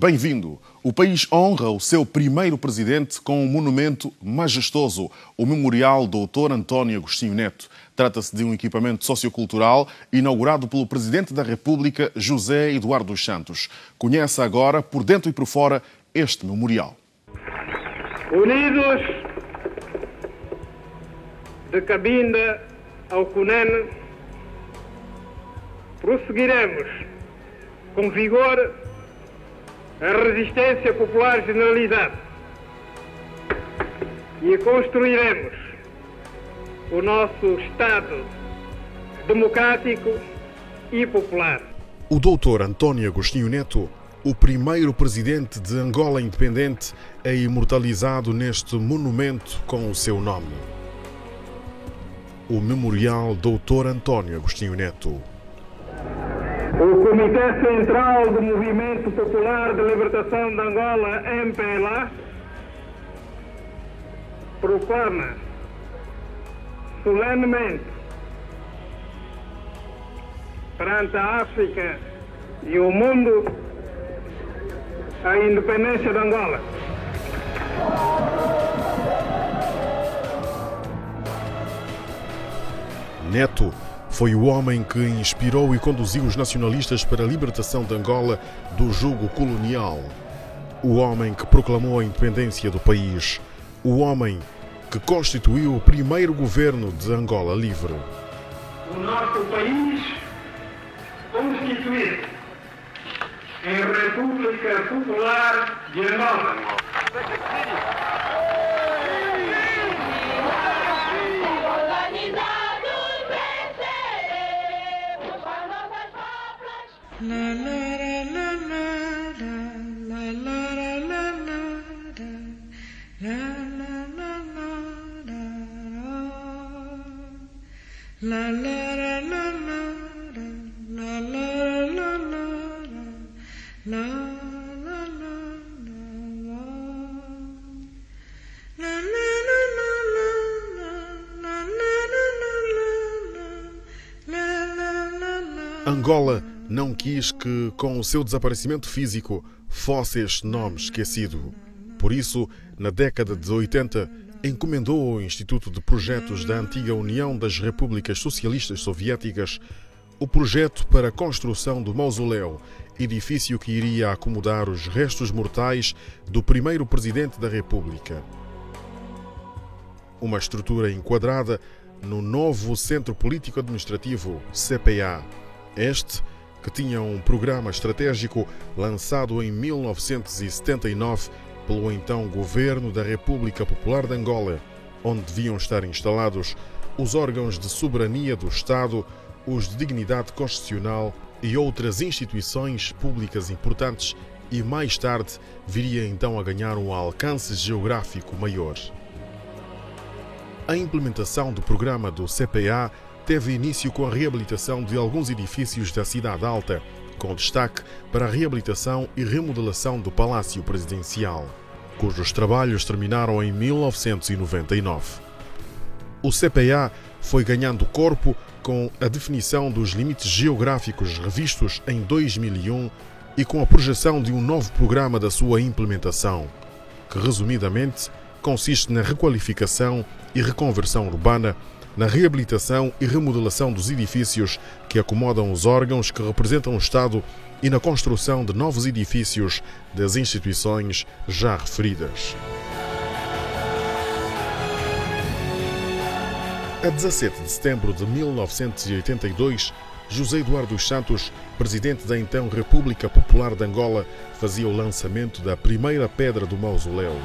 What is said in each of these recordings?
Bem-vindo. O país honra o seu primeiro presidente com um monumento majestoso, o Memorial Dr. António Agostinho Neto. Trata-se de um equipamento sociocultural inaugurado pelo Presidente da República, José Eduardo dos Santos. Conheça agora, por dentro e por fora, este memorial. Unidos de Cabinda ao Cunene, prosseguiremos com vigor a resistência popular generalizada e construiremos o nosso Estado democrático e popular. O Dr. António Agostinho Neto, o primeiro presidente de Angola independente, é imortalizado neste monumento com o seu nome. O Memorial Dr. António Agostinho Neto. O Comitê Central do Movimento Popular de Libertação de Angola, MPLA, proclama solenemente perante a África e o mundo a independência de Angola. Neto foi o homem que inspirou e conduziu os nacionalistas para a libertação de Angola do jugo colonial. O homem que proclamou a independência do país. O homem que constituiu o primeiro governo de Angola livre. O nosso país constituído em República Popular de Angola. Angola não quis que, com o seu desaparecimento físico, fosse este nome esquecido. Por isso, na década de 80, encomendou ao Instituto de Projetos da antiga União das Repúblicas Socialistas Soviéticas o projeto para a construção do mausoléu, edifício que iria acomodar os restos mortais do primeiro presidente da República. Uma estrutura enquadrada no novo Centro Político Administrativo, CPA. Este, que tinha um programa estratégico lançado em 1979 pelo então Governo da República Popular de Angola, onde deviam estar instalados os órgãos de soberania do Estado, os de dignidade constitucional e outras instituições públicas importantes, e mais tarde viria então a ganhar um alcance geográfico maior. A implementação do programa do CPA teve início com a reabilitação de alguns edifícios da Cidade Alta, com destaque para a reabilitação e remodelação do Palácio Presidencial, cujos trabalhos terminaram em 1999. O CPA foi ganhando corpo com a definição dos limites geográficos revistos em 2001 e com a projeção de um novo programa da sua implementação, que resumidamente consiste na requalificação e reconversão urbana, na reabilitação e remodelação dos edifícios que acomodam os órgãos que representam o Estado e na construção de novos edifícios das instituições já referidas. A 17 de setembro de 1982, José Eduardo dos Santos, presidente da então República Popular de Angola, fazia o lançamento da primeira pedra do mausoléu.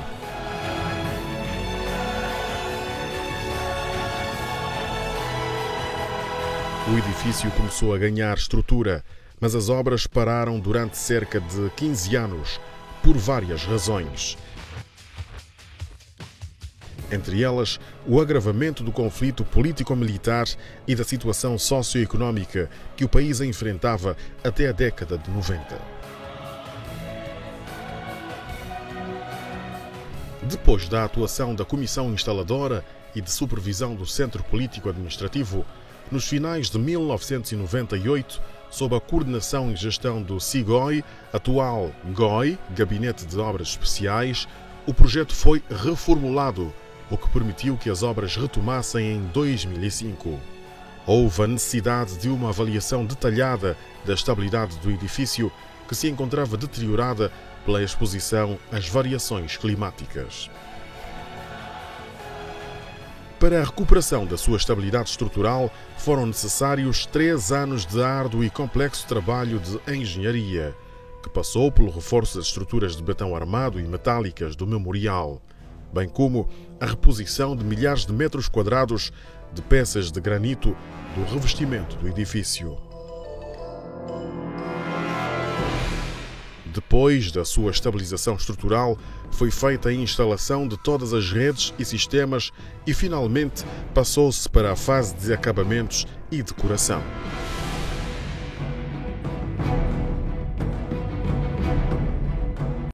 O edifício começou a ganhar estrutura, mas as obras pararam durante cerca de 15 anos, por várias razões. Entre elas, o agravamento do conflito político-militar e da situação socioeconómica que o país enfrentava até a década de 90. Depois da atuação da Comissão Instaladora e de supervisão do Centro Político Administrativo, nos finais de 1998, sob a coordenação e gestão do SIGOI, atual GOI, Gabinete de Obras Especiais, o projeto foi reformulado, o que permitiu que as obras retomassem em 2005. Houve a necessidade de uma avaliação detalhada da estabilidade do edifício, que se encontrava deteriorada pela exposição às variações climáticas. Para a recuperação da sua estabilidade estrutural, foram necessários 3 anos de árduo e complexo trabalho de engenharia, que passou pelo reforço das estruturas de betão armado e metálicas do memorial, bem como a reposição de milhares de metros quadrados de peças de granito do revestimento do edifício. Depois da sua estabilização estrutural, foi feita a instalação de todas as redes e sistemas e, finalmente, passou-se para a fase de acabamentos e decoração.